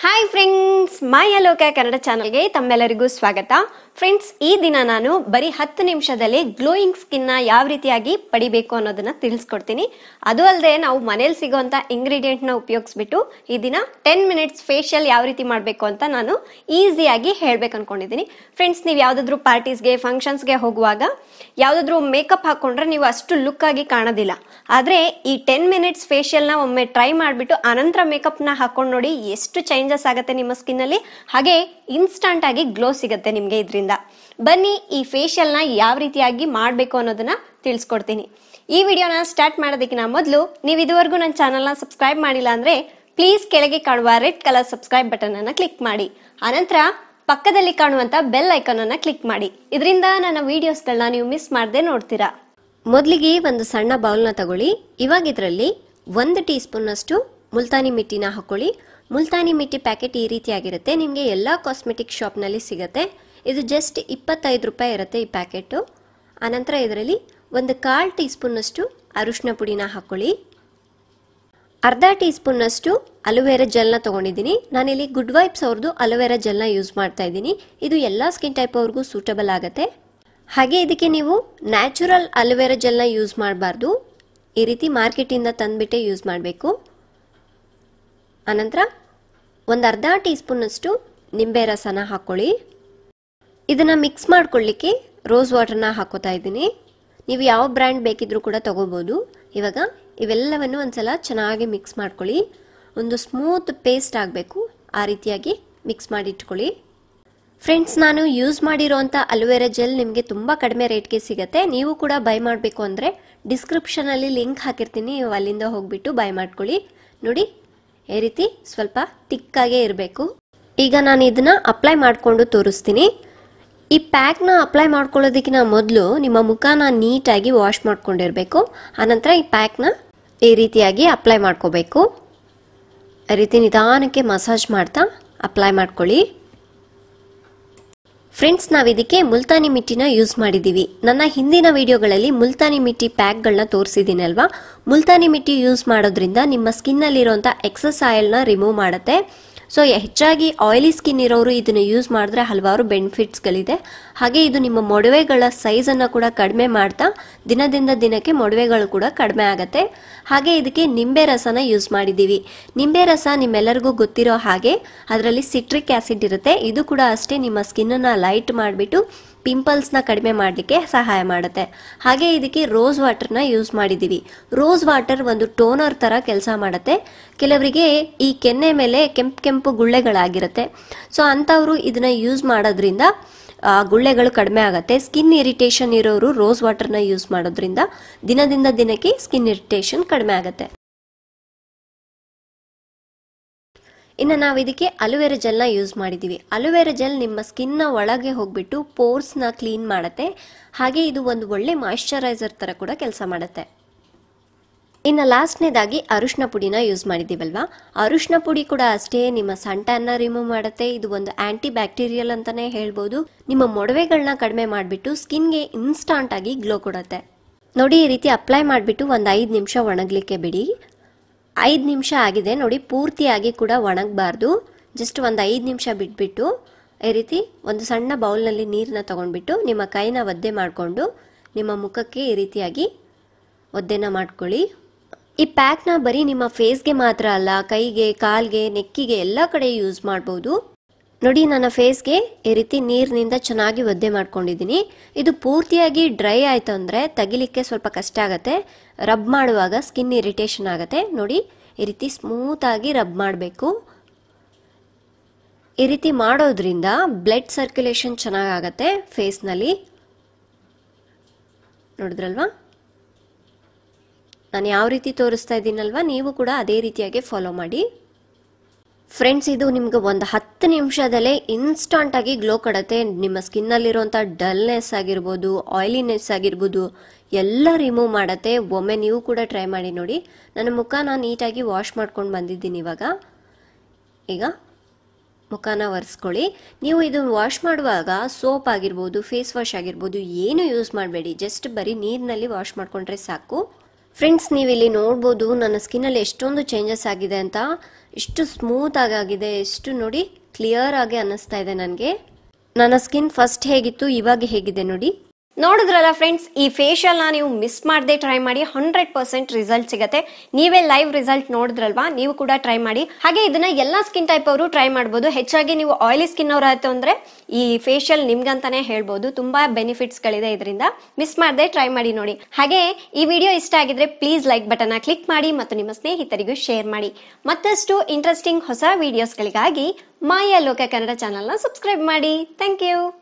Hi friends, ಮೈ ಅಲೋಕ ಕನ್ನಡ ಚಾನಲ್ಗೆ ತಮ್ಮೆಲ್ಲರಿಗೂ ಸ್ವಾಗತ. ಫ್ರೆಂಡ್ಸ್, ಈ ದಿನ ನಾನು ಬರೀ 10 ನಿಮಿಷದಲ್ಲಿ ಗ್ಲೋಯಿಂಗ್ ಸ್ಕಿನ್ನ ಯಾವ ರೀತಿಯಾಗಿ ಪಡಿಬೇಕು ಅನ್ನೋದನ್ನ ತಿಳಿಸ್ಕೊಡ್ತೀನಿ. ಅದು ಅಲ್ಲದೆ ನಾವು ಮನೇಲಿ ಸಿಗೋಂಥ ಇಂಗ್ರೀಡಿಯೆಂಟ್ನ ಉಪಯೋಗಿಸ್ಬಿಟ್ಟು ಈ ದಿನ 10 ಮಿನಿಟ್ಸ್ ಫೇಶಿಯಲ್ ಯಾವ ರೀತಿ ಮಾಡಬೇಕು ಅಂತ ನಾನು ಈಸಿಯಾಗಿ ಹೇಳ್ಬೇಕು ಅನ್ಕೊಂಡಿದ್ದೀನಿ. ಫ್ರೆಂಡ್ಸ್, ನೀವು ಯಾವುದಾದ್ರೂ ಪಾರ್ಟೀಸ್ಗೆ ಫಂಕ್ಷನ್ಸ್ಗೆ ಹೋಗುವಾಗ ಯಾವುದಾದ್ರೂ ಮೇಕಪ್ ಹಾಕೊಂಡ್ರೆ ನೀವು ಅಷ್ಟು ಲುಕ್ ಆಗಿ ಕಾಣೋದಿಲ್ಲ. ಆದರೆ ಈ 10 ಮಿನಿಟ್ಸ್ ಫೇಶಿಯಲ್ನ ಒಮ್ಮೆ ಟ್ರೈ ಮಾಡಿಬಿಟ್ಟು ಅನಂತರ ಮೇಕಪ್ನ ಹಾಕೊಂಡು ನೋಡಿ, ಎಷ್ಟು ಚೇಂಜಸ್ ಆಗುತ್ತೆ ನಿಮ್ಮ ಸ್ಕಿನ್ನಲ್ಲಿ. ಹಾಗೆ ಇನ್ಸ್ಟಂಟ್ ಆಗಿ ಗ್ಲೋ ಸಿಗುತ್ತೆ ನಿಮಗೆ ಇದರಿಂದ. ಬನ್ನಿ, ಈ ಫೇಶಿಯಲ್ನ ಯಾವ ರೀತಿಯಾಗಿ ಮಾಡಬೇಕು ಅನ್ನೋದನ್ನ ತಿಳಿಸ್ಕೊಡ್ತೀನಿ. ಈ ವಿಡಿಯೋನ ಸ್ಟಾರ್ಟ್ ಮಾಡೋದಕ್ಕಿಂತ ಮೊದಲು ನೀವು ಇದುವರೆಗೂ ನನ್ನ ಚಾನಲ್ನ ಸಬ್ಸ್ಕ್ರೈಬ್ ಮಾಡಿಲ್ಲ ಅಂದರೆ ಪ್ಲೀಸ್ ಕೆಳಗೆ ಕಾಣುವ ರೆಡ್ ಕಲರ್ ಸಬ್ಸ್ಕ್ರೈಬ್ ಬಟನ್ ಅನ್ನು ಕ್ಲಿಕ್ ಮಾಡಿ. ಆನಂತರ ಪಕ್ಕದಲ್ಲಿ ಕಾಣುವಂಥ ಬೆಲ್ ಐಕಾನ್ ಅನ್ನು ಕ್ಲಿಕ್ ಮಾಡಿ. ಇದರಿಂದ ನನ್ನ ವಿಡಿಯೋಸ್ಗಳನ್ನ ನೀವು ಮಿಸ್ ಮಾಡದೆ ನೋಡ್ತೀರಾ. ಮೊದಲಿಗೆ ಒಂದು ಸಣ್ಣ ಬೌಲ್ನ ತಗೊಳ್ಳಿ. ಇವಾಗ ಇದರಲ್ಲಿ 1 ಟೀ ಸ್ಪೂನ್ ಅಷ್ಟು ಮುಲ್ತಾನಿ ಮಿಟ್ಟಿನ ಹಾಕೊಳ್ಳಿ. ಮುಲ್ತಾನಿ ಮಿಟ್ಟಿ ಪ್ಯಾಕೆಟ್ ಈ ರೀತಿಯಾಗಿರುತ್ತೆ. ನಿಮಗೆ ಎಲ್ಲ ಕಾಸ್ಮೆಟಿಕ್ ಶಾಪ್ನಲ್ಲಿ ಸಿಗುತ್ತೆ. ಇದು ಜಸ್ಟ್ 25 ರೂಪಾಯಿ ಇರುತ್ತೆ ಈ ಪ್ಯಾಕೆಟು. ಆನಂತರ ಇದರಲ್ಲಿ 1/4 ಟೀ ಸ್ಪೂನ್ ಅಷ್ಟು ಅರಿಶಿನ ಪುಡಿನ ಹಾಕೊಳ್ಳಿ. ಅರ್ಧ ಟೀ ಸ್ಪೂನ್ ಅಷ್ಟು ಅಲೋವೆರಾ ಜೆಲ್ನ ತಗೊಂಡಿದ್ದೀನಿ. ನಾನಿಲ್ಲಿ ಗುಡ್ ವೈಬ್ಸ್ ಅವ್ರದ್ದು ಅಲೋವೆರಾ ಜೆಲ್ನ ಯೂಸ್ ಮಾಡ್ತಾ ಇದ್ದೀನಿ. ಇದು ಎಲ್ಲ ಸ್ಕಿನ್ ಟೈಪ್ ಅವ್ರಿಗೂ ಸೂಟಬಲ್ ಆಗುತ್ತೆ. ಹಾಗೆ ಇದಕ್ಕೆ ನೀವು ನ್ಯಾಚುರಲ್ ಅಲೋವೆರಾ ಜೆಲ್ನ ಯೂಸ್ ಮಾಡಬಾರ್ದು. ಈ ರೀತಿ ಮಾರ್ಕೆಟಿಂದ ತಂದುಬಿಟ್ಟೆ ಯೂಸ್ ಮಾಡಬೇಕು. ಆನಂತರ ಅರ್ಧ ಟೀ ಸ್ಪೂನ್ ಅಷ್ಟು ನಿಂಬೆ ರಸನ ಹಾಕೊಳ್ಳಿ. ಇದನ್ನ ಮಿಕ್ಸ್ ಮಾಡ್ಕೊಳ್ಳಿಕ್ಕೆ ರೋಸ್ ವಾಟರ್ನ ಹಾಕೋತಾ ಇದ್ದೀನಿ. ನೀವು ಯಾವ ಬ್ರ್ಯಾಂಡ್ ಬೇಕಿದ್ರೂ ಕೂಡ ತಗೋಬಹುದು. ಇವಾಗ ಇವೆಲ್ಲವನ್ನು ಒಂದ್ಸಲ ಚೆನ್ನಾಗಿ ಮಿಕ್ಸ್ ಮಾಡ್ಕೊಳ್ಳಿ. ಒಂದು ಸ್ಮೂತ್ ಪೇಸ್ಟ್ ಆಗಬೇಕು, ಆ ರೀತಿಯಾಗಿ ಮಿಕ್ಸ್ ಮಾಡಿ ಇಟ್ಕೊಳ್ಳಿ. ಫ್ರೆಂಡ್ಸ್, ನಾನು ಯೂಸ್ ಮಾಡಿರೋಂಥ ಅಲೋವೆರಾ ಜೆಲ್ ನಿಮಗೆ ತುಂಬ ಕಡಿಮೆ ರೇಟ್ಗೆ ಸಿಗುತ್ತೆ. ನೀವು ಕೂಡ ಬೈ ಮಾಡಬೇಕು ಅಂದರೆ ಡಿಸ್ಕ್ರಿಪ್ಷನಲ್ಲಿ ಲಿಂಕ್ ಹಾಕಿರ್ತೀನಿ, ನೀವು ಅಲ್ಲಿಂದ ಹೋಗ್ಬಿಟ್ಟು ಬೈ ಮಾಡ್ಕೊಳ್ಳಿ. ನೋಡಿ, ಈ ರೀತಿ ಸ್ವಲ್ಪ ತಿಕ್ಕಾಗೇ ಇರಬೇಕು. ಈಗ ನಾನು ಇದನ್ನ ಅಪ್ಲೈ ಮಾಡಿಕೊಂಡು ತೋರಿಸ್ತೀನಿ. ಈ ಪ್ಯಾಕ್ನ ಅಪ್ಲೈ ಮಾಡ್ಕೊಳ್ಳೋದಕ್ಕಿಂತ ಮೊದಲು ನಿಮ್ಮ ಮುಖನ ನೀಟಾಗಿ ವಾಶ್ ಮಾಡ್ಕೊಂಡಿರಬೇಕು. ಆನಂತರ ಈ ಪ್ಯಾಕ್ನ ಈ ರೀತಿಯಾಗಿ ಅಪ್ಲೈ ಮಾಡ್ಕೋಬೇಕು. ಈ ರೀತಿ ನಿಧಾನಕ್ಕೆ ಮಸಾಜ್ ಮಾಡ್ತಾ ಅಪ್ಲೈ ಮಾಡ್ಕೊಳ್ಳಿ. ಫ್ರೆಂಡ್ಸ್, ನಾವಿದಕ್ಕೆ ಮುಲ್ತಾನಿ ಮಿಟ್ಟಿನ ಯೂಸ್ ಮಾಡಿದ್ದೀವಿ. ನನ್ನ ಹಿಂದಿನ ವಿಡಿಯೋಗಳಲ್ಲಿ ಮುಲ್ತಾನಿ ಮಿಟ್ಟಿ ಪ್ಯಾಕ್ಗಳನ್ನ ತೋರಿಸಿದ್ದೀನಿ ಅಲ್ವಾ. ಮುಲ್ತಾನಿ ಮಿಟ್ಟಿ ಯೂಸ್ ಮಾಡೋದ್ರಿಂದ ನಿಮ್ಮ ಸ್ಕಿನ್ನಲ್ಲಿರುವಂಥ ಎಕ್ಸಸ್ ಆಯಿಲ್ನ ರಿಮೂವ್ ಮಾಡುತ್ತೆ. ಸೊ ಹೆಚ್ಚಾಗಿ ಆಯಿಲಿ ಸ್ಕಿನ್ ಇರೋರು ಇದನ್ನು ಯೂಸ್ ಮಾಡಿದ್ರೆ ಹಲವಾರು ಬೆನಿಫಿಟ್ಸ್ಗಳಿದೆ. ಹಾಗೆ ಇದು ನಿಮ್ಮ ಮೊಡವೆಗಳ ಸೈಜನ್ನು ಕೂಡ ಕಡಿಮೆ ಮಾಡ್ತಾ ದಿನದಿಂದ ದಿನಕ್ಕೆ ಮೊಡವೆಗಳು ಕೂಡ ಕಡಿಮೆ ಆಗುತ್ತೆ. ಹಾಗೆ ಇದಕ್ಕೆ ನಿಂಬೆ ರಸನ ಯೂಸ್ ಮಾಡಿದ್ದೀವಿ. ನಿಂಬೆ ರಸ ನಿಮ್ಮೆಲ್ಲರಿಗೂ ಗೊತ್ತಿರೋ ಹಾಗೆ ಅದರಲ್ಲಿ ಸಿಟ್ರಿಕ್ ಆ್ಯಸಿಡ್ ಇರುತ್ತೆ. ಇದು ಕೂಡ ಅಷ್ಟೇ ನಿಮ್ಮ ಸ್ಕಿನ್ನನ್ನು ಲೈಟ್ ಮಾಡಿಬಿಟ್ಟು ಪಿಂಪಲ್ಸ್ನ ಕಡಿಮೆ ಮಾಡಲಿಕ್ಕೆ ಸಹಾಯ ಮಾಡುತ್ತೆ. ಹಾಗೆ ಇದಕ್ಕೆ ರೋಸ್ ವಾಟರ್ನ ಯೂಸ್ ಮಾಡಿದ್ದೀವಿ. ರೋಸ್ ವಾಟರ್ ಒಂದು ಟೋನರ್ ಥರ ಕೆಲಸ ಮಾಡುತ್ತೆ. ಕೆಲವರಿಗೆ ಈ ಕೆನ್ನೆ ಮೇಲೆ ಕೆಂಪು ಗುಳ್ಳೆಗಳಾಗಿರುತ್ತೆ. ಸೊ ಅಂಥವರು ಇದನ್ನ ಯೂಸ್ ಮಾಡೋದ್ರಿಂದ ಗುಳ್ಳೆಗಳು ಕಡಿಮೆ ಆಗುತ್ತೆ. ಸ್ಕಿನ್ ಇರಿಟೇಷನ್ ಇರೋರು ರೋಸ್ ವಾಟರ್ನ ಯೂಸ್ ಮಾಡೋದ್ರಿಂದ ದಿನದಿಂದ ದಿನಕ್ಕೆ ಸ್ಕಿನ್ ಇರಿಟೇಷನ್ ಕಡಿಮೆ ಆಗುತ್ತೆ. ಇನ್ನು ನಾವು ಇದಕ್ಕೆ ಅಲೋವೆರಾ ಜೆಲ್ನ ಯೂಸ್ ಮಾಡಿದ್ದೀವಿ. ಅಲೋವೆರಾ ಜೆಲ್ ನಿಮ್ಮ ಸ್ಕಿನ್ನ ಒಳಗೆ ಹೋಗ್ಬಿಟ್ಟು ಪೋರ್ಸ್ನ ಕ್ಲೀನ್ ಮಾಡುತ್ತೆ. ಹಾಗೆ ಇದು ಒಂದು ಒಳ್ಳೆ ಮಾಯಿಶ್ಚರೈಸರ್ ಥರ ಕೂಡ ಕೆಲಸ ಮಾಡುತ್ತೆ. ಇನ್ನು ಲಾಸ್ಟ್ನೇದಾಗಿ ಅರಿಶಿನ ಪುಡಿನ ಯೂಸ್ ಮಾಡಿದ್ದೀವಲ್ವಾ. ಅರಿಶಿನ ಪುಡಿ ಕೂಡ ಅಷ್ಟೇ ನಿಮ್ಮ ಸನ್ಟ್ಯಾನ್ನ ರಿಮೂವ್ ಮಾಡುತ್ತೆ. ಇದು ಒಂದು ಆಂಟಿ ಬ್ಯಾಕ್ಟೀರಿಯಲ್ ಅಂತಾನೆ ಹೇಳ್ಬೋದು. ನಿಮ್ಮ ಮೊಡವೆಗಳನ್ನ ಕಡಿಮೆ ಮಾಡಿಬಿಟ್ಟು ಸ್ಕಿನ್ಗೆ ಇನ್ಸ್ಟಾಂಟ್ ಆಗಿ ಗ್ಲೋ ಕೊಡುತ್ತೆ. ನೋಡಿ, ಈ ರೀತಿ ಅಪ್ಲೈ ಮಾಡಿಬಿಟ್ಟು ಒಂದು 5 ನಿಮಿಷ ಒಣಗಲಿಕ್ಕೆ ಬಿಡಿ. 5 ನಿಮಿಷ ಆಗಿದೆ ನೋಡಿ, ಪೂರ್ತಿಯಾಗಿ ಕೂಡ ಒಣಗಬಾರ್ದು. ಜಸ್ಟ್ ಒಂದು 5 ನಿಮಿಷ ಬಿಟ್ಬಿಟ್ಟು ಈ ರೀತಿ ಒಂದು ಸಣ್ಣ ಬೌಲ್ನಲ್ಲಿ ನೀರನ್ನ ತಗೊಂಡ್ಬಿಟ್ಟು ನಿಮ್ಮ ಕೈನ ಒದ್ದೆ ಮಾಡಿಕೊಂಡು ನಿಮ್ಮ ಮುಖಕ್ಕೆ ಈ ರೀತಿಯಾಗಿ ಒದ್ದೆನ ಮಾಡ್ಕೊಳ್ಳಿ. ಈ ಪ್ಯಾಕ್ನ ಬರೀ ನಿಮ್ಮ ಫೇಸ್ಗೆ ಮಾತ್ರ ಅಲ್ಲ, ಕೈಗೆ, ಕಾಲ್ಗೆ, ನೆಕ್ಕಿಗೆ ಎಲ್ಲ ಕಡೆ ಯೂಸ್ ಮಾಡ್ಬೋದು. ನೋಡಿ, ನನ್ನ ಫೇಸ್ಗೆ ಈ ರೀತಿ ನೀರಿನಿಂದ ಚೆನ್ನಾಗಿ ಒದ್ದೆ ಮಾಡ್ಕೊಂಡಿದ್ದೀನಿ. ಇದು ಪೂರ್ತಿಯಾಗಿ ಡ್ರೈ ಆಯಿತು ಅಂದರೆ ತೆಗಿಲಿಕ್ಕೆ ಸ್ವಲ್ಪ ಕಷ್ಟ ಆಗುತ್ತೆ. ರಬ್ ಮಾಡುವಾಗ ಸ್ಕಿನ್ ಇರಿಟೇಷನ್ ಆಗುತ್ತೆ. ನೋಡಿ, ಈ ರೀತಿ ಸ್ಮೂತಾಗಿ ರಬ್ ಮಾಡಬೇಕು. ಈ ರೀತಿ ಮಾಡೋದ್ರಿಂದ ಬ್ಲಡ್ ಸರ್ಕ್ಯುಲೇಷನ್ ಚೆನ್ನಾಗಾಗತ್ತೆ ಫೇಸ್ನಲ್ಲಿ. ನೋಡಿದ್ರಲ್ವಾ, ನಾನು ಯಾವ ರೀತಿ ತೋರಿಸ್ತಾ ಇದ್ದೀನಲ್ವಾ, ನೀವು ಕೂಡ ಅದೇ ರೀತಿಯಾಗಿ ಫಾಲೋ ಮಾಡಿ. ಫ್ರೆಂಡ್ಸ್, ಇದು ನಿಮ್ಗೆ ಒಂದು 10 ನಿಮಿಷದಲ್ಲೇ ಇನ್ಸ್ಟಾಂಟ್ ಆಗಿ ಗ್ಲೋ ಕೊಡುತ್ತೆ. ನಿಮ್ಮ ಸ್ಕಿನ್ನಲ್ಲಿರುವಂಥ ಡಲ್ನೆಸ್ ಆಗಿರ್ಬೋದು, ಆಯಿಲಿನೆಸ್ ಆಗಿರ್ಬೋದು ಎಲ್ಲ ರಿಮೂವ್ ಮಾಡುತ್ತೆ. ಒಮ್ಮೆ ನೀವು ಕೂಡ ಟ್ರೈ ಮಾಡಿ ನೋಡಿ. ನನ್ನ ಮುಖನ ನೀಟಾಗಿ ವಾಶ್ ಮಾಡ್ಕೊಂಡು ಬಂದಿದ್ದೀನಿ. ಈಗ ಮುಖನ ಒರೆಸ್ಕೊಳ್ಳಿ. ನೀವು ಇದು ವಾಶ್ ಮಾಡುವಾಗ ಸೋಪ್ ಆಗಿರ್ಬೋದು, ಫೇಸ್ ವಾಶ್ ಆಗಿರ್ಬೋದು ಏನು ಯೂಸ್ ಮಾಡಬೇಡಿ. ಜಸ್ಟ್ ಬರೀ ನೀರಿನಲ್ಲಿ ವಾಶ್ ಮಾಡ್ಕೊಂಡ್ರೆ ಸಾಕು. ಫ್ರೆಂಡ್ಸ್, ನೀವಿಲ್ಲಿ ನೋಡ್ಬೋದು ನನ್ನ ಸ್ಕಿನ್ನಲ್ಲಿ ಎಷ್ಟೊಂದು ಚೇಂಜಸ್ ಆಗಿದೆ ಅಂತ. ಇಷ್ಟು ಸ್ಮೂತ್ ಆಗಿದೆ, ಎಷ್ಟು ನೋಡಿ ಕ್ಲಿಯರ್ ಆಗಿ ಅನ್ನಿಸ್ತಾ ಇದೆ ನನಗೆ. ನನ್ನ ಸ್ಕಿನ್ ಫಸ್ಟ್ ಹೇಗಿತ್ತು, ಇವಾಗ ಹೇಗಿದೆ ನೋಡಿ. ನೋಡಿದ್ರಲ್ಲ ಫ್ರೆಂಡ್ಸ್, ಈ ಫೇಶಿಯಲ್ ನ ನೀವು ಮಿಸ್ ಮಾಡದೆ ಟ್ರೈ ಮಾಡಿ, 100% ರಿಸಲ್ಟ್ ಸಿಗತ್ತೆ. ನೀವೇ ಲೈವ್ ರಿಸಲ್ಟ್ ನೋಡಿದ್ರಲ್ವಾ, ನೀವು ಕೂಡ ಟ್ರೈ ಮಾಡಿ. ಹಾಗೆ ಇದನ್ನ ಎಲ್ಲಾ ಸ್ಕಿನ್ ಟೈಪ್ ಅವರು ಟ್ರೈ ಮಾಡಬಹುದು. ಹೆಚ್ಚಾಗಿ ನೀವು ಆಯಿಲಿ ಸ್ಕಿನ್ ಅವ್ರ ಆಯ್ತು ಅಂದ್ರೆ ಈ ಫೇಶಿಯಲ್ ನಿಮ್ಗಂತಾನೆ ಹೇಳ್ಬೋದು. ತುಂಬಾ ಬೆನಿಫಿಟ್ಸ್ ಗಳಿದೆ ಇದರಿಂದ. ಮಿಸ್ ಮಾಡದೆ ಟ್ರೈ ಮಾಡಿ ನೋಡಿ. ಹಾಗೆ ಈ ವಿಡಿಯೋ ಇಷ್ಟ ಆಗಿದ್ರೆ ಪ್ಲೀಸ್ ಲೈಕ್ ಬಟನ್ ಕ್ಲಿಕ್ ಮಾಡಿ ಮತ್ತು ನಿಮ್ಮ ಸ್ನೇಹಿತರಿಗೂ ಶೇರ್ ಮಾಡಿ. ಮತ್ತಷ್ಟು ಇಂಟ್ರೆಸ್ಟಿಂಗ್ ಹೊಸ ವಿಡಿಯೋಸ್ಗಳಿಗಾಗಿ ಮಾಯಾ ಲೋಕ ಕನ್ನಡ ಚಾನೆಲ್ ನ ಸಬ್ಸ್ಕ್ರೈಬ್ ಮಾಡಿ. Thank you.